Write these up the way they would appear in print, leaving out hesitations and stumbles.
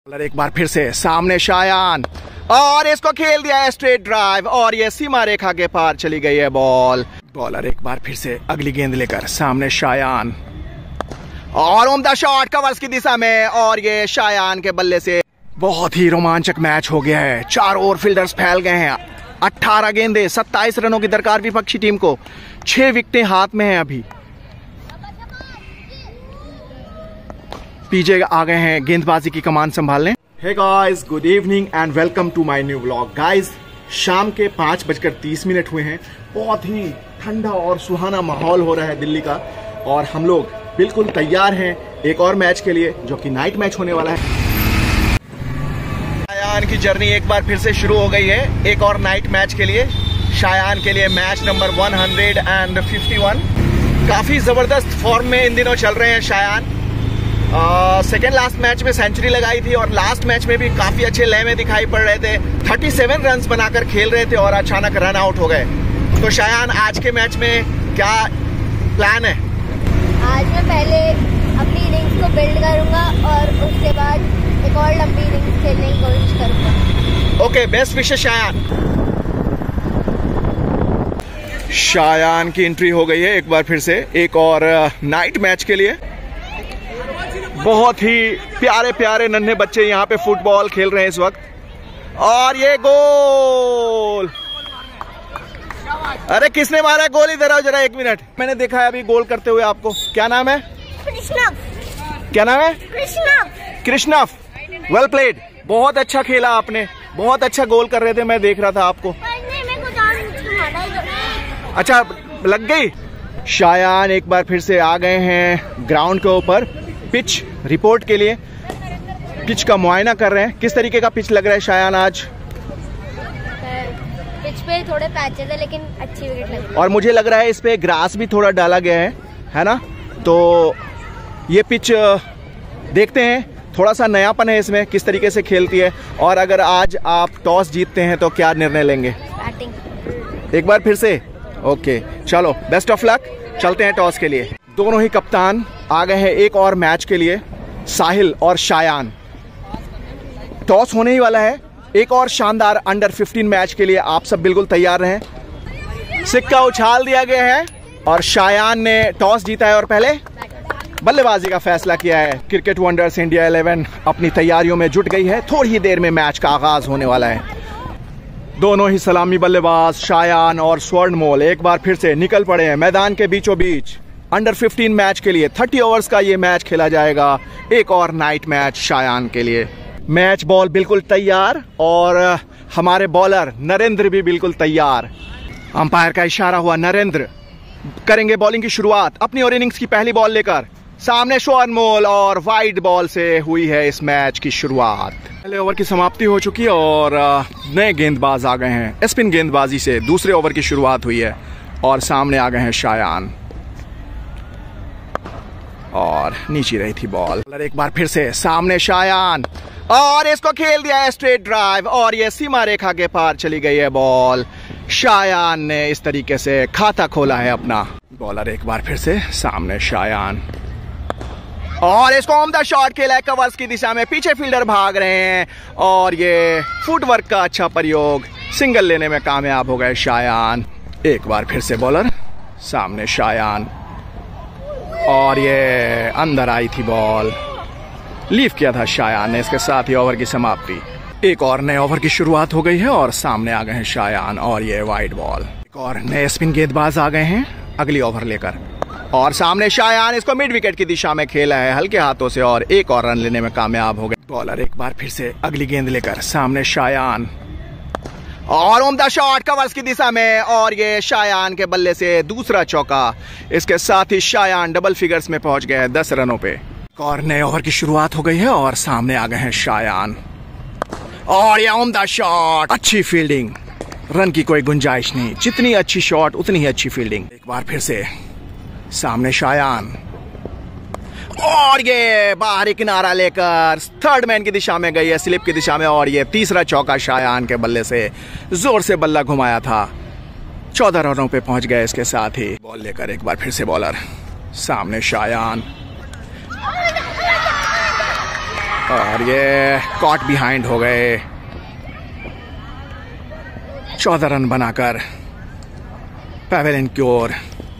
एक बार फिर से सामने शायान और इसको खेल दिया है स्ट्रेट ड्राइव और ये सीमा रेखा के पार चली गई है बॉल। बॉलर एक बार फिर से अगली गेंद लेकर सामने शायान और उम्दा शॉट कवर्स की दिशा में और ये शायान के बल्ले से बहुत ही रोमांचक मैच हो गया है। चारों ओर फील्डर्स फैल गए हैं। 18 गेंदें 27 रनों की दरकार विपक्षी टीम को। 6 विकेटें हाथ में हैं। अभी पीछे आ गए हैं गेंदबाजी की कमान संभालने। Hey guys, good evening and welcome to my new vlog. Guys, शाम के 5:30 हुए हैं। बहुत ही ठंडा और सुहाना माहौल हो रहा है दिल्ली का और हम लोग बिल्कुल तैयार हैं एक और मैच के लिए जो कि नाइट मैच होने वाला है। शायान की जर्नी एक बार फिर से शुरू हो गई है एक और नाइट मैच के लिए। शायान के लिए मैच नंबर 151। काफी जबरदस्त फॉर्म में इन दिनों चल रहे हैं शायान। सेकेंड लास्ट मैच में सेंचुरी लगाई थी और लास्ट मैच में भी काफी अच्छे लय में दिखाई पड़ रहे थे। 37 रन बनाकर खेल रहे थे और अचानक रन आउट हो गए। तो शायान, आज के मैच में क्या प्लान है? आज मैं पहले अपनी इनिंग्स को बिल्ड करूंगा और उसके बाद एक और लंबी इनिंग्स खेलने की कोशिश करूंगा। Okay, best wishes Shayan. Shayan की एंट्री हो गई है एक बार फिर से एक और नाइट मैच के लिए। बहुत ही प्यारे प्यारे नन्हे बच्चे यहाँ पे फुटबॉल खेल रहे हैं इस वक्त और ये गोल। अरे किसने मारा गोल? इधर आओ जरा 1 मिनट। मैंने देखा है अभी गोल करते हुए आपको। क्या नाम है? कृष्णफ। क्या नाम है? कृष्णफ। कृष्णफ। Well played. बहुत अच्छा खेला आपने। बहुत अच्छा गोल कर रहे थे, मैं देख रहा था आपको। अच्छा, लग गई। शायान एक बार फिर से आ गए हैं ग्राउंड के ऊपर पिच रिपोर्ट के लिए। पिच का मुआयना कर रहे हैं। किस तरीके का पिच लग रहा है शायान आज? पिच पे थोड़े पैचेस है लेकिन अच्छी विकेट लग रही है। और मुझे लग रहा है इस पे ग्रास भी थोड़ा डाला गया है ना? तो ये पिच देखते हैं, थोड़ा सा नयापन है इसमें, किस तरीके से खेलती है। और अगर आज आप टॉस जीतते हैं तो क्या निर्णय लेंगे? बैटिंग। एक बार फिर से? ओके, चलो बेस्ट ऑफ लक। चलते हैं टॉस के लिए। दोनों ही कप्तान आ गए हैं एक और मैच के लिए, साहिल और शायान। टॉस होने ही वाला है। एक और शानदार अंडर 15 मैच के लिए आप सब बिल्कुल तैयार रहें। सिक्का उछाल दिया गया है और शायान ने टॉस जीता है और पहले बल्लेबाजी का फैसला किया है। क्रिकेट वंडर्स इंडिया 11 अपनी तैयारियों में जुट गई है। थोड़ी ही देर में मैच का आगाज होने वाला है। दोनों ही सलामी बल्लेबाज शायान और स्वर्णमोल एक बार फिर से निकल पड़े हैं मैदान के बीचों बीच। अंडर 15 मैच के लिए 30 ओवर्स का ये मैच खेला जाएगा। एक और नाइट मैच शायान के लिए। मैच बॉल बिल्कुल तैयार और हमारे बॉलर नरेंद्र भी बिल्कुल तैयार। अंपायर का इशारा हुआ। नरेंद्र करेंगे बॉलिंग की शुरुआत अपनी और इनिंग्स की पहली बॉल लेकर। सामने स्वर्णमोल और वाइड बॉल से हुई है इस मैच की शुरुआत। पहले ओवर की समाप्ति हो चुकी है और नए गेंदबाज आ गए हैं। स्पिन गेंदबाजी से दूसरे ओवर की शुरुआत हुई है और सामने आ गए हैं शायान और नीचे रही थी बॉल। एक बार फिर से सामने शायान और इसको खेल दिया है स्ट्रेट ड्राइव और ये सीमा रेखा के पार चली गई है बॉल। शायान ने इस तरीके से खाता खोला है अपना। बॉलर एक बार फिर से सामने शायान और इसको उम्दा शॉट खेला है कवर्स की दिशा में। पीछे फील्डर भाग रहे हैं और ये फुटवर्क का अच्छा प्रयोग, सिंगल लेने में कामयाब हो गए शायान। एक बार फिर से बॉलर सामने शायान और ये अंदर आई थी बॉल। लीव किया था शायान ने। इसके साथ ही ओवर की समाप्ति। एक और नए ओवर की शुरुआत हो गई है और सामने आ गए हैं शायान और ये वाइड बॉल। एक और नए स्पिन गेंदबाज आ गए हैं अगली ओवर लेकर और सामने शायान इसको मिड विकेट की दिशा में खेला है हल्के हाथों से और एक और रन लेने में कामयाब हो गए। बॉलर एक बार फिर से अगली गेंद लेकर सामने शायान और उम्दा शॉट कवर्स की दिशा में और ये शायान के बल्ले से दूसरा चौका। इसके साथ ही शायान डबल फिगर्स में पहुंच गए हैं 10 रनों पे। और नए ओवर की शुरुआत हो गई है और सामने आ गए हैं शायान और ये उम्दा शॉट। अच्छी फील्डिंग, रन की कोई गुंजाइश नहीं। जितनी अच्छी शॉट उतनी ही अच्छी फील्डिंग। एक बार फिर से सामने शायान और ये बाहरी किनारा लेकर थर्ड मैन की दिशा में गई है, स्लिप की दिशा में और ये तीसरा चौका शायान के बल्ले से जोर से बल्ला घुमाया था। 14 रनों पे पहुंच गए। इसके साथ ही बॉल लेकर एक बार फिर से बॉलर सामने शायान और ये कॉट बिहाइंड हो गए 14 रन बनाकर पेवेलियन की ओर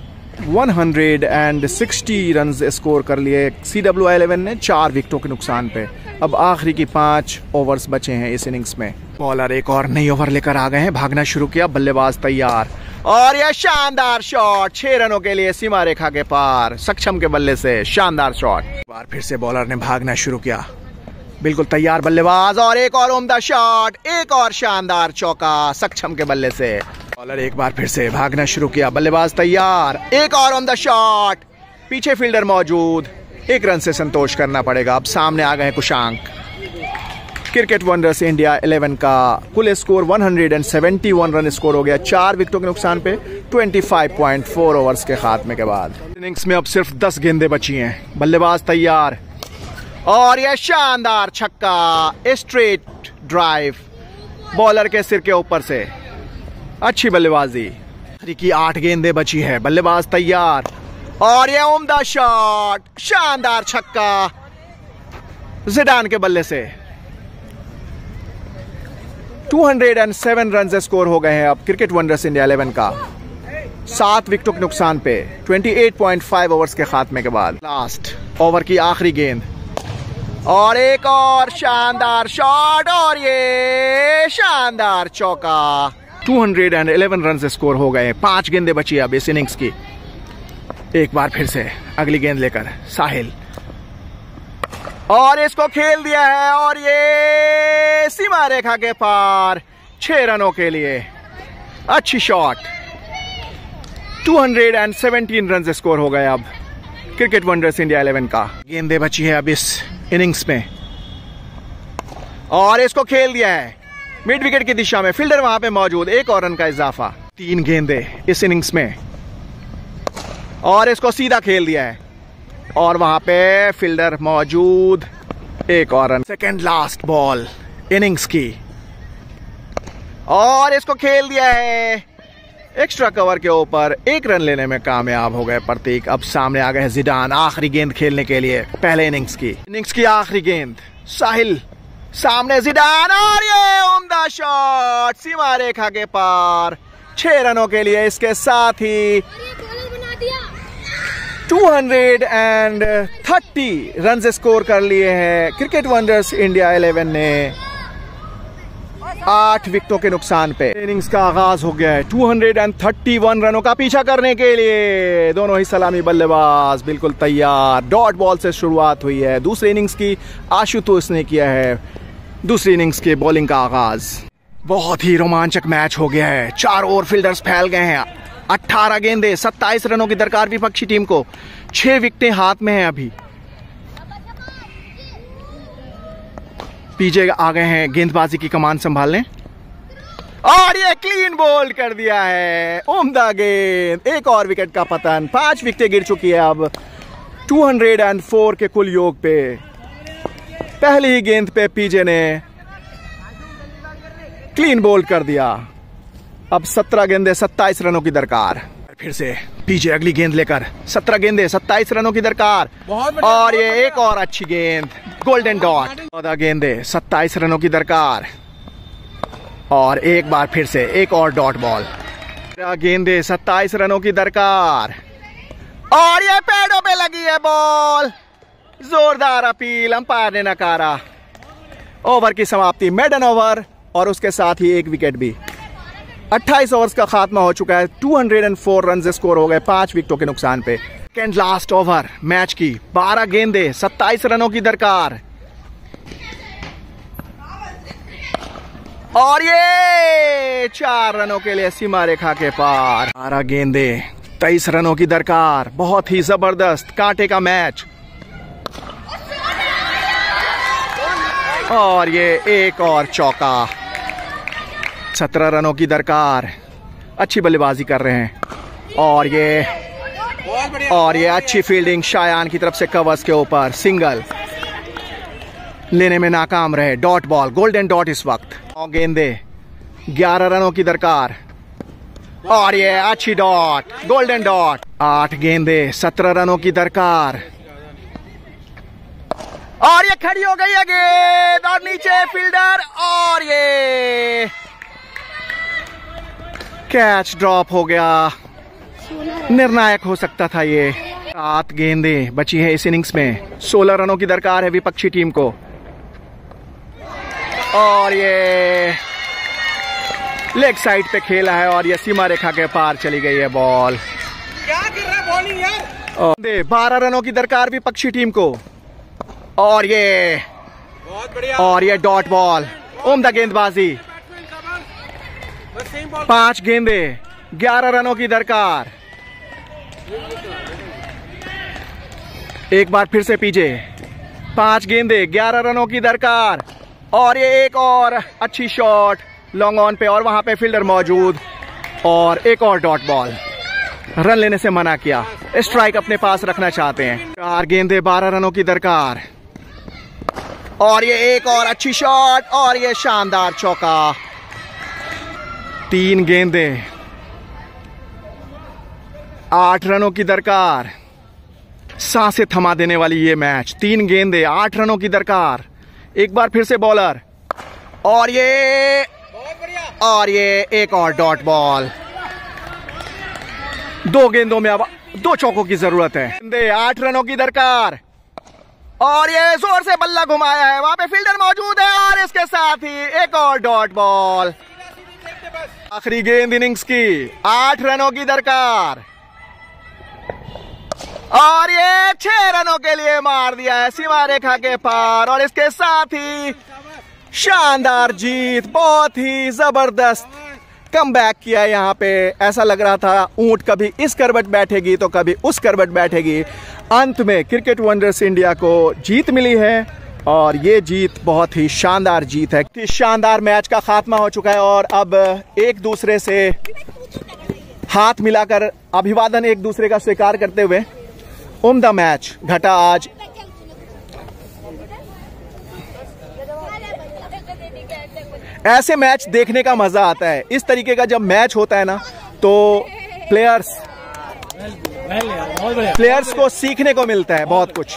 160 रन स्कोर कर लिए CWI11 ने 4 विकेटों के नुकसान पे। अब आखिरी की 5 ओवर्स बचे हैं इस इनिंग्स में। बॉलर एक और नई ओवर लेकर आ गए हैं, भागना शुरू किया, बल्लेबाज तैयार और यह शानदार शॉट 6 रनों के लिए सीमा रेखा के पार, सक्षम के बल्ले से शानदार शॉट। बार फिर से बॉलर ने भागना शुरू किया, बिल्कुल तैयार बल्लेबाज और एक और उम्दा शॉट, एक और शानदार चौका सक्षम के बल्ले से। बॉलर एक बार फिर से भागना शुरू किया, बल्लेबाज तैयार, एक और उम्दा शॉट, पीछे फील्डर मौजूद, 1 रन से संतोष करना पड़ेगा। अब सामने आ गए हैं कुशांक। क्रिकेट वंडर्स इंडिया 11 का कुल स्कोर 171 रन स्कोर हो गया 4 विकेटों के नुकसान पे 25.4 ओवर्स के खात्मे के बाद। इनिंग्स में अब सिर्फ 10 गेंदें बची हैं, बल्लेबाज तैयार और यह शानदार छक्का, स्ट्रेट ड्राइव बॉलर के सिर के ऊपर से, अच्छी बल्लेबाजी। आखिरी की 8 गेंदें बची है, बल्लेबाज तैयार और यह उम्दा शॉट, शानदार छक्का जिडान के बल्ले से। 207 रन स्कोर हो गए हैं अब क्रिकेट वंडर्स इंडिया 11 का 7 विकेटों के नुकसान पे 28.5 ओवर्स के खात्मे के बाद। लास्ट ओवर की आखिरी गेंद और एक और शानदार शॉट और ये शानदार चौका। 211 रन स्कोर हो गए, 5 गेंदें बची अब इस इनिंग्स की। एक बार फिर से अगली गेंद लेकर साहिल और इसको खेल दिया है और ये सीमा रेखा के पार 6 रनों के लिए, अच्छी शॉट। 217 रन स्कोर हो गए अब क्रिकेट वंडर्स इंडिया 11 का। गेंदें बची है अब इस इनिंग्स में और इसको खेल दिया है मिड विकेट की दिशा में, फील्डर वहां पे मौजूद, 1 और रन का इजाफा। 3 गेंदें इस इनिंग्स में और इसको सीधा खेल दिया है और वहां पे फील्डर मौजूद, 1 और रन। सेकेंड लास्ट बॉल इनिंग्स की और इसको खेल दिया है एक्स्ट्रा कवर के ऊपर, 1 रन लेने में कामयाब हो गए प्रतीक। अब सामने आ गए हैं जिडान आखिरी गेंद खेलने के लिए पहले इनिंग्स की आखिरी गेंद। साहिल सामने जिडान और ये उम्दा शॉट सीमा रेखा के पार 6 रनों के लिए। इसके साथ ही 230 रन स्कोर कर लिए हैं क्रिकेट वंडर्स इंडिया 11 ने 8 विकेटों के नुकसान पे। इनिंग्स का आगाज हो गया है 231 रनों का पीछा करने के लिए। दोनों ही सलामी बल्लेबाज बिल्कुल तैयार, डॉट बॉल से शुरुआत हुई है दूसरी इनिंग्स की। आशुतोष ने किया है दूसरी इनिंग्स के बॉलिंग का आगाज। बहुत ही रोमांचक मैच हो गया है, चारों ओर फील्डर्स फैल गए हैं। 18 गेंदें 27 रनों की दरकार विपक्षी टीम को, 6 विकेटें हाथ में हैं अभी। पीछे आ गए हैं गेंदबाजी की कमान संभालने और ये क्लीन बोल्ड कर दिया है, उम्दा गेंद, 1 और विकेट का पतन। 5 विकेटें गिर चुकी है अब 204 के कुल योग पे। पहली ही गेंद पे पीजे ने क्लीन बोल्ड कर दिया। अब 17 गेंदें 27 रनों की दरकार। फिर से पीजे अगली गेंद लेकर 17 गेंदें 27 रनों की दरकार और ये 1 और अच्छी गेंद, गोल्डन डॉट। 14 गेंदें 27 रनों की दरकार और एक बार फिर से 1 और डॉट बॉल। गेंदें 27 रनों की दरकार और ये पैडों पे लगी है बॉल। जोरदार अपील, अंपायर ने नकारा। ओवर की समाप्ति, मेडन ओवर और उसके साथ ही 1 विकेट भी। 28 ओवर्स का खात्मा हो चुका है, 204 रन स्कोर हो गए 5 विकेटों के नुकसान पे। सेकेंड लास्ट ओवर मैच की, 12 गेंदें 27 रनों की दरकार और ये 4 रनों के लिए सीमा रेखा के पार। 12 गेंदें 23 रनों की दरकार। बहुत ही जबरदस्त कांटे का मैच और ये 1 और चौका। 17 रनों की दरकार, अच्छी बल्लेबाजी कर रहे हैं और ये अच्छी फील्डिंग शायान की तरफ से कवर्स के ऊपर, सिंगल लेने में नाकाम रहे। डॉट बॉल, गोल्डन डॉट इस वक्त। 9 गेंदें 11 रनों की दरकार और ये अच्छी डॉट, गोल्डन डॉट। 8 गेंदें 17 रनों की दरकार और ये खड़ी हो गई है गेंद और नीचे फील्डर और ये कैच ड्रॉप हो गया। निर्णायक हो सकता था ये। 7 गेंदें बची है इस इनिंग्स में। 16 रनों की दरकार है विपक्षी टीम को और ये लेग साइड पे खेला है और ये सीमा रेखा के पार चली गई है बॉल। क्या कर रहा है बॉलिंग यार। 12 रनों की दरकार विपक्षी टीम को और ये बहुत बढ़िया और ये डॉट बॉल। उम्दा गेंदबाजी। 5 गेंदे 11 रनों की दरकार। एक बार फिर से पीछे। 5 गेंदे 11 रनों की दरकार और ये एक और अच्छी शॉट लॉन्ग ऑन पे और वहां पे फील्डर मौजूद और एक और डॉट बॉल। रन लेने से मना किया। स्ट्राइक अपने पास रखना चाहते हैं। 4 गेंदे 12 रनों की दरकार और ये एक और अच्छी शॉट और ये शानदार चौका। 3 गेंदे 8 रनों की दरकार। सांसें थमा देने वाली ये मैच। 3 गेंदे 8 रनों की दरकार। एक बार फिर से बॉलर और ये एक और डॉट बॉल। 2 गेंदों में अब 2 चौकों की जरूरत है। गेंदे 8 रनों की दरकार और ये जोर से बल्ला घुमाया है। वहां पे फील्डर मौजूद है और इसके साथ ही एक और डॉट बॉल। आखिरी गेंद इनिंग्स की। 8 रनों की दरकार और ये 6 रनों के लिए मार दिया है सीमा रेखा के पार और इसके साथ ही शानदार जीत। बहुत ही जबरदस्त कमबैक किया यहाँ पे। ऐसा लग रहा था ऊंट कभी इस करवट बैठेगी तो कभी उस करवट बैठेगी। अंत में क्रिकेट वंडर्स इंडिया को जीत मिली है और ये जीत बहुत ही शानदार जीत है। शानदार मैच का खात्मा हो चुका है और अब एक दूसरे से हाथ मिलाकर अभिवादन एक दूसरे का स्वीकार करते हुए उम्दा मैच घटा आज। ऐसे मैच देखने का मजा आता है। इस तरीके का जब मैच होता है ना तो प्लेयर्स को सीखने को मिलता है बहुत कुछ।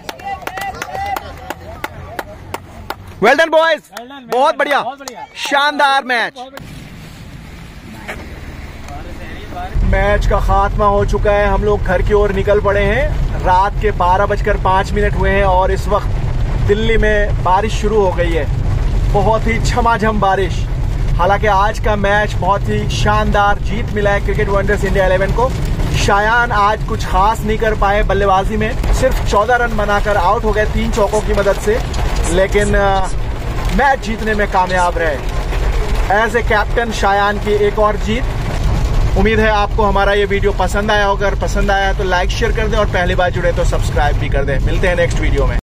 वेल डन बॉयज, बहुत बढ़िया, शानदार मैच। मैच का खात्मा हो चुका है। हम लोग घर की ओर निकल पड़े हैं। रात के 12:05 हुए हैं और इस वक्त दिल्ली में बारिश शुरू हो गई है। बहुत ही झमाझम बारिश। हालांकि आज का मैच बहुत ही शानदार जीत मिला है क्रिकेट वंडर्स इंडिया 11 को। शायान आज कुछ खास नहीं कर पाए बल्लेबाजी में। सिर्फ 14 रन बनाकर आउट हो गए 3 चौकों की मदद से, लेकिन मैच जीतने में कामयाब रहे। एज ए कैप्टन शायान की एक और जीत। उम्मीद है आपको हमारा ये वीडियो पसंद आया होगा। अगर पसंद आया तो लाइक शेयर कर दें और पहली बार जुड़े तो सब्सक्राइब भी कर दें। मिलते हैं नेक्स्ट वीडियो में।